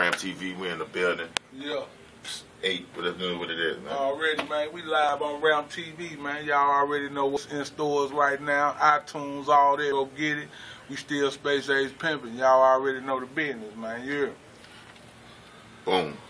Ramptv, we in the building. Yeah. 8, but let's know what it is, man. Already, man. We live on Ramptv, man. Y'all already know what's in stores right now. iTunes, all that. Go get it. We still Space Age pimping. Y'all already know the business, man. Yeah. Boom.